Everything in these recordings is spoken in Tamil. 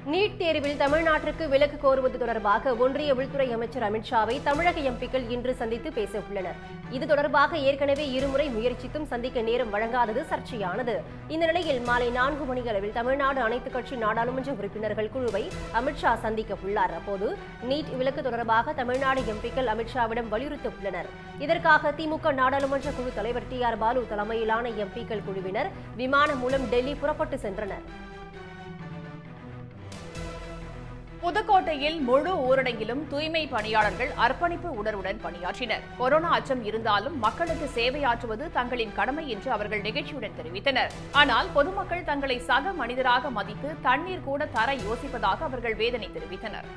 நீட் தேர்வில் தமிழ்நாட்டிற்கு விலக்கு கோருவது தொடர்பாக ஒன்றிய உள்துறை அமைச்சர் அமித்ஷாவை தமிழக எம்பிக்கள் இன்று சந்தித்து பேச உள்ளனர். இது தொடர்பாக ஏற்கனவே இருமுறை முயற்சித்தும் சந்திக்க நேரம் வழங்காதது சர்ச்சையானது. இந்த நிலையில் மாலை 4 மணியளவில் தமிழ்நாடு அனைத்துக் கட்சி நாடாளுமன்ற உறுப்பினர்கள் குழுவை அமித்ஷா சந்திக்க உள்ளார். அப்போது நீட் விலக்கு தொடர்பாக தமிழ்நாடு எம்பிக்கள் அமித்ஷாவிடம் வலியுறுத்த உள்ளனர். இதற்காக திமுக நாடாளுமன்ற குழு தலைவர் TR பாலு தலைமையிலான எம்பிக்கள் குழுவினர் விமானம் மூலம் டெல்லி புறப்பட்டு சென்றனர். புதுக்கோட்டையில் முழு ஊரடங்கிலும் தூய்மை பணியாளர்கள் அர்ப்பணிப்பு உணர்வுடன் பணியாற்றினர். கொரோனா அச்சம் இருந்தாலும் மக்களுக்கு சேவையாற்றுவது தங்களின் கடமை என்று அவர்கள் நெகிழ்ச்சியுடன் தெரிவித்தனர். ஆனால் பொதுமக்கள் தங்களை சக மனிதராக மதித்து தண்ணீர் கூட தர யோசிப்பதாக அவர்கள் வேதனை தெரிவித்தனர்.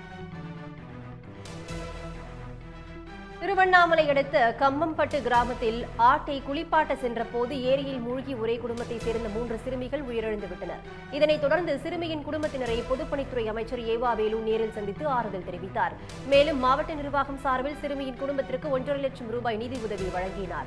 திருவண்ணாமலை அடுத்த கம்மம்பட்டு கிராமத்தில் ஆட்டை குளிப்பாட்ட சென்ற போது ஏரியில் மூழ்கி ஒரே குடும்பத்தைச் சேர்ந்த 3 சிறுமிகள் உயிரிழந்துவிட்டனர். இதனைத் தொடர்ந்து சிறுமியின் குடும்பத்தினரை பொதுப்பணித்துறை அமைச்சர் ஏவா வேலு நேரில் சந்தித்து ஆறுதல் தெரிவித்தார். மேலும் மாவட்ட நிர்வாகம் சார்பில் சிறுமியின் குடும்பத்திற்கு 1.5 லட்சம் ரூபாய் நிதி உதவி வழங்கினார்.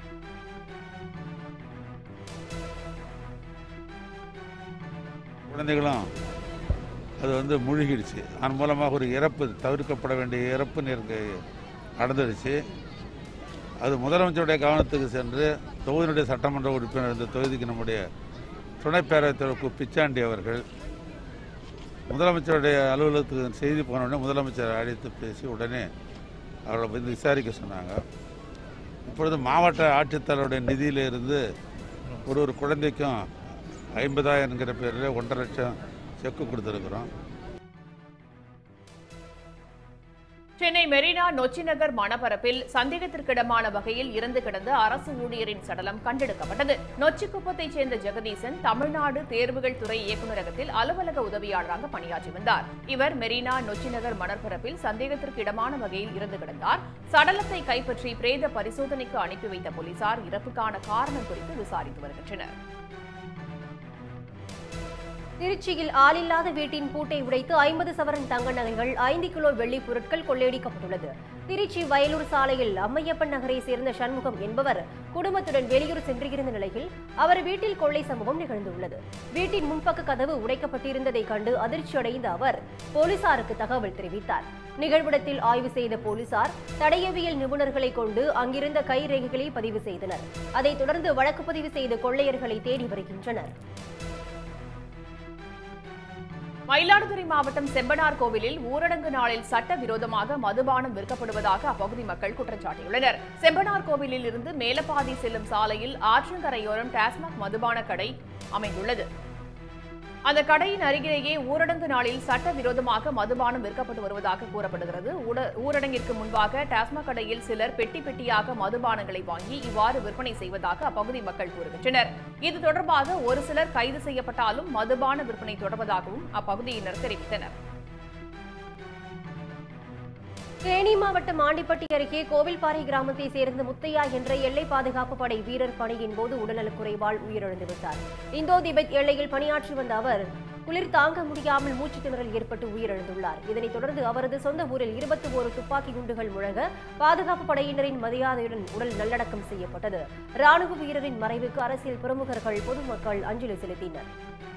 குழந்தைகளும் அது மூழ்கிடுச்சு. அதன் மூலமாக ஒரு இறப்பு, தவிர்க்கப்பட வேண்டிய இறப்பு நடந்துடுச்சு. அது முதலமைச்சருடைய கவனத்துக்கு சென்று தொகுதியினுடைய சட்டமன்ற உறுப்பினர் இந்த தொகுதிக்கு நம்முடைய துணை பேரவைத் தலைவர் பிச்சாண்டி அவர்கள் முதலமைச்சருடைய அலுவலகத்துக்கு செய்தி போனவுடனே முதலமைச்சரை அழைத்து பேசி உடனே அவர்களை வந்து விசாரிக்க சொன்னாங்க. இப்பொழுது மாவட்ட ஆட்சித்தலைவருடைய நிதியிலிருந்து ஒரு குழந்தைக்கும் 50,000 என்கிற பேரில் 1.5 லட்சம் செக்கு கொடுத்துருக்குறோம். சென்னை மெரினா நொச்சிநகர் மணப்பரப்பில் சந்தேகத்திற்கிடமான வகையில் இறந்து கிடந்த அரசு ஊழியரின் சடலம் கண்டெடுக்கப்பட்டது. நொச்சிக்குப்பத்தைச் சேர்ந்த ஜெகதீசன் தமிழ்நாடு தேர்வுகள் துறை இயக்குநரகத்தில் அலுவலக உதவியாளராக பணியாற்றி வந்தார். இவர் மெரினா நொச்சிநகர் மணற்பரப்பில் சந்தேகத்திற்கிடமான வகையில் இறந்து கிடந்தார். சடலத்தை கைப்பற்றி பிரேத பரிசோதனைக்கு அனுப்பி வைத்த போலீசார் இறப்புக்கான காரணம் குறித்து விசாரித்து வருகின்றனர். திருச்சியில் ஆளில்லாத வீட்டின் பூட்டை உடைத்து 50 சவரன் தங்க நகைகள், 5 கிலோ வெள்ளி பொருட்கள் கொள்ளையடிக்கப்பட்டுள்ளது. திருச்சி வயலூர் சாலையில் அம்மையப்பன் நகரை சேர்ந்த சண்முகம் என்பவர் குடும்பத்துடன் வெளியூர் சென்றிருந்த நிலையில் அவர் வீட்டில் கொள்ளை சம்பவம் நிகழ்ந்துள்ளது. வீட்டின் முன்பக்க கதவு உடைக்கப்பட்டிருந்ததை கண்டு அதிர்ச்சியடைந்த அவர் போலீசாருக்கு தகவல் தெரிவித்தார். நிகழ்விடத்தில் ஆய்வு செய்த போலீசார் தடயவியல் நிபுணர்களை கொண்டு அங்கிருந்த கைரேகைகளை பதிவு செய்தனர். அதைத் தொடர்ந்து வழக்கு பதிவு செய்து கொள்ளையர்களை தேடி வருகின்றனர். மயிலாடுதுறை மாவட்டம் செம்பனார் கோவிலில் ஊரடங்கு நாளில் சட்டவிரோதமாக மதுபானம் விற்கப்படுவதாக அப்பகுதி மக்கள் குற்றம் சாட்டியுள்ளனர். செம்பனார் கோவிலில் இருந்து மேலப்பாதி செல்லும் சாலையில் ஆற்றங்கரையோரம் டாஸ்மாக் மதுபான கடை அமைந்துள்ளது. அந்த கடையின் அருகிலேயே ஊரடங்கு நாளில் சட்டவிரோதமாக மதுபானம் விற்கப்பட்டு வருவதாக கூறப்படுகிறது. ஊரடங்கிற்கு முன்பாக டாஸ்மாக் கடையில் சிலர் பெட்டி பெட்டியாக மதுபானங்களை வாங்கி இவ்வாறு விற்பனை செய்வதாக அப்பகுதி மக்கள் கூறுகின்றனர். இது தொடர்பாக ஒரு சிலர் கைது செய்யப்பட்டாலும் மதுபான விற்பனை தொடர்வதாகவும் அப்பகுதியினர் தெரிவித்தனர். தேனி மாவட்டம் ஆண்டிப்பட்டி அருகே கோவில்பாறை கிராமத்தை சேர்ந்த முத்தையா என்ற எல்லை பாதுகாப்பு படை வீரர் பணியின் போது உடல்நலக்குறைவால் உயிரிழந்துவிட்டார். இந்தோ திபெத் எல்லையில் பணியாற்றி வந்த அவர் குளிர் தாங்க முடியாமல் மூச்சு திணறல் ஏற்பட்டு உயிரிழந்துள்ளார். இதனைத் தொடர்ந்து அவரது சொந்த ஊரில் 21 துப்பாக்கி குண்டுகள் முழங்க பாதுகாப்பு படையினரின் மரியாதையுடன் உடல் நல்லடக்கம் செய்யப்பட்டது. ராணுவ வீரரின் மறைவுக்கு அரசியல் பிரமுகர்கள், பொதுமக்கள் அஞ்சலி செலுத்தினர்.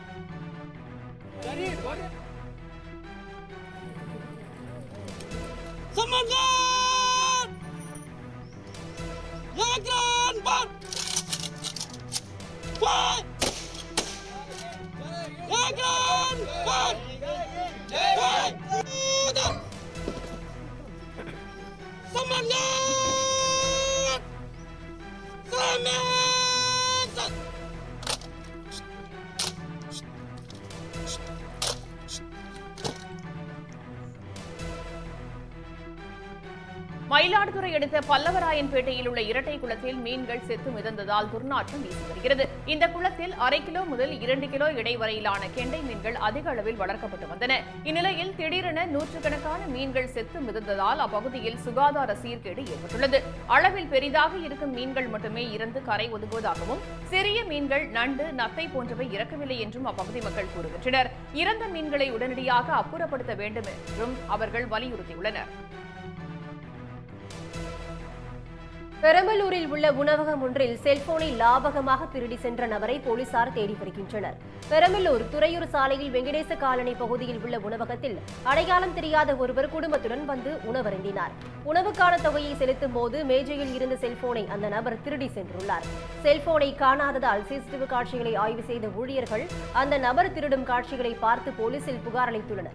மயிலாடுதுறை அடுத்த பல்லவராயன்பேட்டையில் உள்ள இரட்டை குளத்தில் மீன்கள் செத்து மிதந்ததால் துர்நாற்றம் வீசி வருகிறது. இந்த குளத்தில் 1/2 கிலோ முதல் 2 கிலோ எடை வரையிலான கெண்டை மீன்கள் அதிக அளவில் வளர்க்கப்பட்டு வந்தன. இந்நிலையில் திடீரென நூற்றுக்கணக்கான மீன்கள் செத்து மிதந்ததால் அப்பகுதியில் சுகாதார சீர்கேடு ஏற்பட்டுள்ளது. அளவில் பெரிதாக இருக்கும் மீன்கள் மட்டுமே இறந்து கரை ஒதுங்குவதாகவும் சிறிய மீன்கள், நண்டு, நத்தை போன்றவை இறக்கவில்லை என்றும் அப்பகுதி மக்கள் கூறுகின்றனர். இறந்த மீன்களை உடனடியாக அப்புறப்படுத்த வேண்டும் என்றும் அவர்கள் வலியுறுத்தியுள்ளனர். பெரம்பலூரில் உள்ள உணவகம் ஒன்றில் செல்போனை லாபகமாக திருடி சென்ற நபரை போலீசார் தேடி வருகின்றனர். பெரம்பலூர் துறையூர் சாலையில் வெங்கடேச காலனி பகுதியில் உள்ள உணவகத்தில் அடையாளம் தெரியாத ஒருவர் குடும்பத்துடன் வந்து உணவருந்தினார். உணவுக்கான தொகையை செலுத்தும் போது மேஜையில் இருந்த செல்போனை அந்த நபர் திருடி சென்றுள்ளார். செல்போனை காணாததால் சிசிடிவி காட்சிகளை ஆய்வு செய்த ஊழியர்கள் அந்த நபர் திருடும் காட்சிகளை பார்த்து போலீசில் புகார் அளித்துள்ளனர்.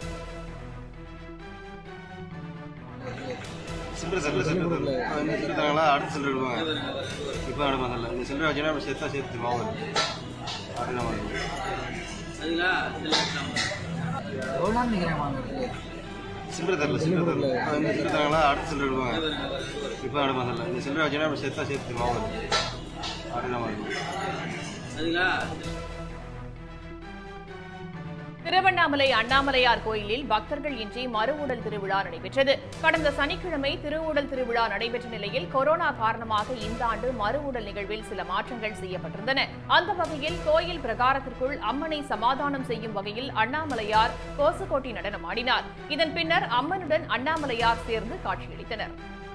சில்லறை சில்லறாங்களா அடுத்து சில்லறை எடுப்பாங்க. இப்போ நட மாதிரில இந்த சில்லறை வச்சுன்னா அப்படி சேர்த்து வாங்க அப்படின்னா சில்லறை தரல சில்லறாங்களா அடுத்து சில்லறை எடுப்பாங்க. இப்போ நட மாதிரில இந்த சில்லறை வச்சுன்னா அப்படி சேர்த்து வாங்க அப்படின்னா திருவண்ணாமலை அண்ணாமலையார் கோயிலில் பக்தர்கள் இன்றி மறுஉடல் திருவிழா நடைபெற்றது. கடந்த சனிக்கிழமை திருவுடல் திருவிழா நடைபெற்ற நிலையில் கொரோனா காரணமாக இந்த ஆண்டு மறுஉடல் நிகழ்வில் சில மாற்றங்கள் செய்யப்பட்டிருந்தன. அந்த வகையில் கோயில் பிரகாரத்திற்குள் அம்மனை சமாதானம் செய்யும் வகையில் அண்ணாமலையார் கோசுகோட்டி நடனம் ஆடினார். இதன் பின்னர் அம்மனுடன் அண்ணாமலையார் சேர்ந்து காட்சியளித்தனர்.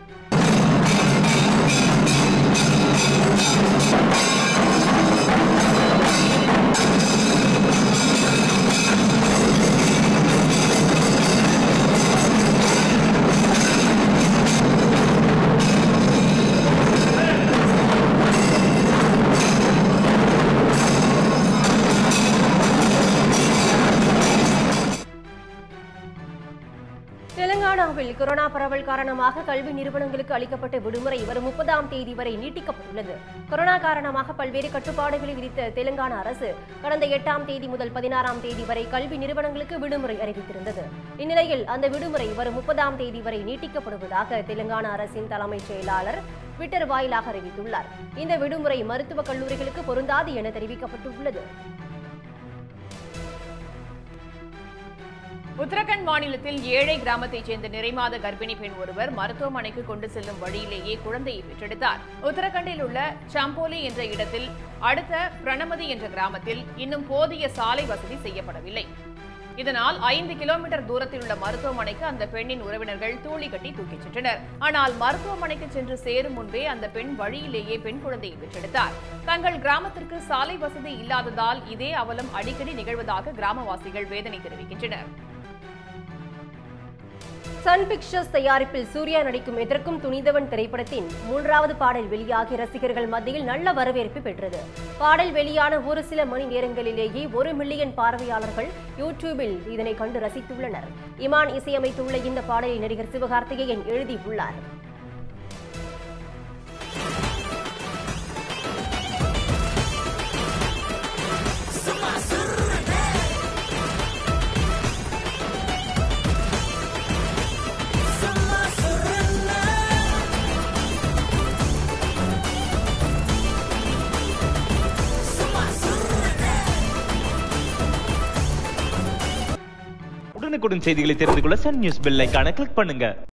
தெலங்கானாவில் கொரோனா பரவல் காரணமாக கல்வி நிறுவனங்களுக்கு அளிக்கப்பட்ட விடுமுறை வரும் 30ஆம் தேதி வரை நீட்டிக்கப்பட்டுள்ளது. கொரோனா காரணமாக பல்வேறு கட்டுப்பாடுகளை விதித்த தெலங்கானா அரசு கடந்த 8ஆம் தேதி முதல் 16ஆம் தேதி வரை கல்வி நிறுவனங்களுக்கு விடுமுறை அறிவித்திருந்தது. இந்நிலையில் அந்த விடுமுறை வரும் 30ஆம் தேதி வரை நீட்டிக்கப்படுவதாக தெலங்கானா அரசின் தலைமைச் செயலாளர் ட்விட்டர் வாயிலாக அறிவித்துள்ளார். இந்த விடுமுறை மருத்துவக் கல்லூரிகளுக்கு பொருந்தாது என தெரிவிக்கப்பட்டுள்ளது. உத்தரகண்ட் மாநிலத்தில் ஏழை கிராமத்தைச் சேர்ந்த நிறைமாத கர்ப்பிணி பெண் ஒருவர் மருத்துவமனைக்கு கொண்டு செல்லும் வழியிலேயே குழந்தையை பெற்றெடுத்தார். உத்தரகண்டில் உள்ள சம்போலி என்ற இடத்தில் அடுத்த பிரணமதி என்ற கிராமத்தில் இன்னும் போதிய சாலை வசதி செய்யப்படவில்லை. இதனால் 5 கிலோமீட்டர் தூரத்தில் உள்ள மருத்துவமனைக்கு அந்த பெண்ணின் உறவினர்கள் தூளி கட்டி தூக்கிச் சென்றனர். ஆனால் மருத்துவமனைக்கு சென்று சேரும் முன்பே அந்த பெண் வழியிலேயே பெண் குழந்தையை பெற்றெடுத்தார். தங்கள் கிராமத்திற்கு சாலை வசதி இல்லாததால் இதே அவலம் அடிக்கடி நிகழ்வதாக கிராமவாசிகள் வேதனை தெரிவிக்கின்றனர். சன் பிக்சர்ஸ் தயாரிப்பில் சூர்யா நடிக்கும் எதற்கும் துணிந்தவன் திரைப்படத்தின் 3வது பாடல் வெளியாகி ரசிகர்கள் மத்தியில் நல்ல வரவேற்பு பெற்றது. பாடல் வெளியான ஒரு சில மணி நேரங்களிலேயே 1 மில்லியன் பார்வையாளர்கள் யூடியூபில் இதனை கண்டு ரசித்துள்ளனர். இமான் இசையமைத்துள்ள இந்த பாடலை நடிகர் சிவகார்த்திகேயன் எழுதியுள்ளார். உடனுக்குடன் செய்திகளை தெரிந்து கொள்ள சன் நியூஸ் பெல் ஐகானை கிளிக் பண்ணுங்க.